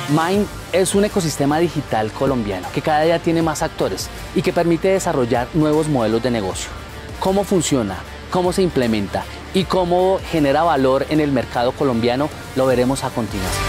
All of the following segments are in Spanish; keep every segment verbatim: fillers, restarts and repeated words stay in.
Mind es un ecosistema digital colombiano que cada día tiene más actores y que permite desarrollar nuevos modelos de negocio. ¿Cómo funciona? ¿Cómo se implementa? ¿Y cómo genera valor en el mercado colombiano? Lo veremos a continuación.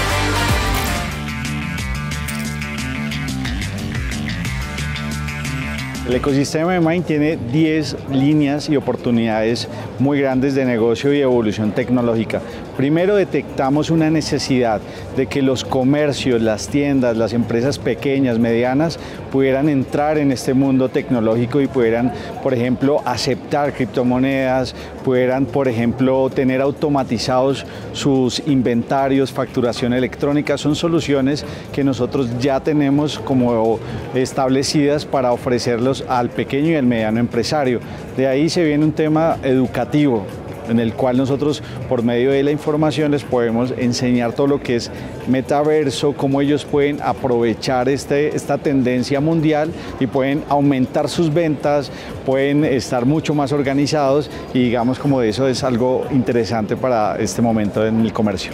El ecosistema de Mind tiene diez líneas y oportunidades muy grandes de negocio y evolución tecnológica. Primero, detectamos una necesidad de que los comercios, las tiendas, las empresas pequeñas, medianas, pudieran entrar en este mundo tecnológico y pudieran, por ejemplo, aceptar criptomonedas, pudieran, por ejemplo, tener automatizados sus inventarios, facturación electrónica. Son soluciones que nosotros ya tenemos como establecidas para ofrecerlos al pequeño y al mediano empresario. De ahí se viene un tema educativo, en el cual nosotros, por medio de la información, les podemos enseñar todo lo que es metaverso, cómo ellos pueden aprovechar este, esta tendencia mundial y pueden aumentar sus ventas, pueden estar mucho más organizados y digamos como de eso es algo interesante para este momento en el comercio.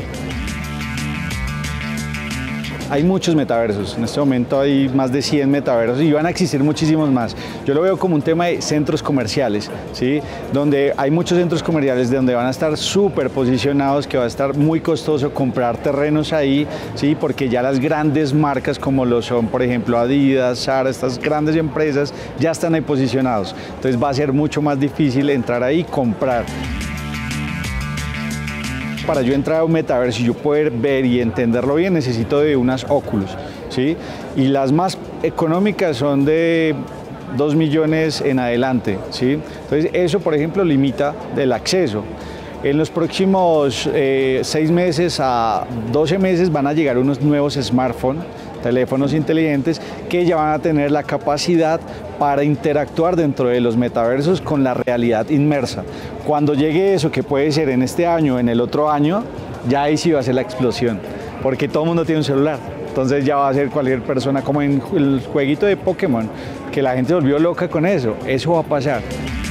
Hay muchos metaversos, en este momento hay más de cien metaversos y van a existir muchísimos más. Yo lo veo como un tema de centros comerciales, ¿sí? Donde hay muchos centros comerciales de donde van a estar súper posicionados, que va a estar muy costoso comprar terrenos ahí, ¿sí? Porque ya las grandes marcas como lo son, por ejemplo, Adidas, Zara, estas grandes empresas ya están ahí posicionados. Entonces va a ser mucho más difícil entrar ahí y comprar. Para yo entrar a un metaverso y yo poder ver y entenderlo bien, necesito de unas Oculus, ¿sí? Y las más económicas son de dos millones en adelante, ¿sí? Entonces eso, por ejemplo, limita el acceso. En los próximos eh, seis meses a doce meses van a llegar unos nuevos smartphones, teléfonos inteligentes, que ya van a tener la capacidad para interactuar dentro de los metaversos con la realidad inmersa. Cuando llegue eso, que puede ser en este año o en el otro año, ya ahí sí va a ser la explosión, porque todo el mundo tiene un celular. Entonces ya va a ser cualquier persona, como en el jueguito de Pokémon, que la gente se volvió loca con eso. Eso va a pasar.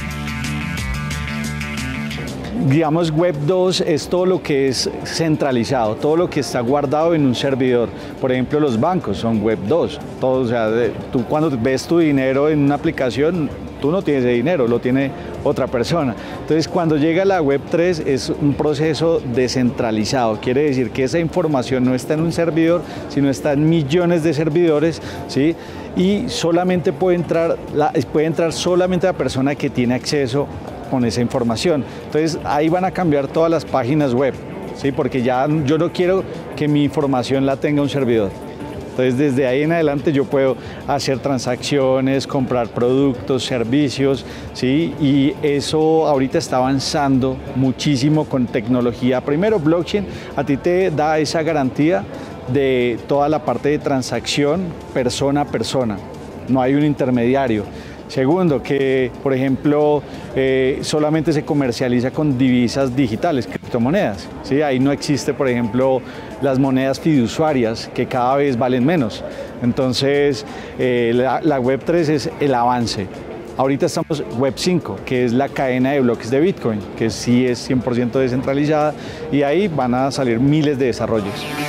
Digamos, web dos es todo lo que es centralizado, todo lo que está guardado en un servidor. Por ejemplo, los bancos son web dos. Todo, o sea, de, tú cuando ves tu dinero en una aplicación, tú no tienes ese dinero, lo tiene otra persona. Entonces, cuando llega la web tres es un proceso descentralizado. Quiere decir que esa información no está en un servidor, sino está en millones de servidores, ¿sí? Y solamente puede entrar, la, puede entrar solamente la persona que tiene acceso con esa información. Entonces ahí van a cambiar todas las páginas web, ¿sí? Porque ya yo no quiero que mi información la tenga un servidor. Entonces desde ahí en adelante yo puedo hacer transacciones, comprar productos, servicios, ¿sí? Y eso ahorita está avanzando muchísimo con tecnología. Primero, blockchain a ti te da esa garantía de toda la parte de transacción persona a persona. No hay un intermediario. Segundo, que por ejemplo eh, solamente se comercializa con divisas digitales, criptomonedas, ¿sí? Ahí no existe, por ejemplo, las monedas fiduciarias que cada vez valen menos. Entonces eh, la, la web tres es el avance. Ahorita estamos web cinco, que es la cadena de bloques de Bitcoin, que sí es cien por ciento descentralizada y ahí van a salir miles de desarrollos.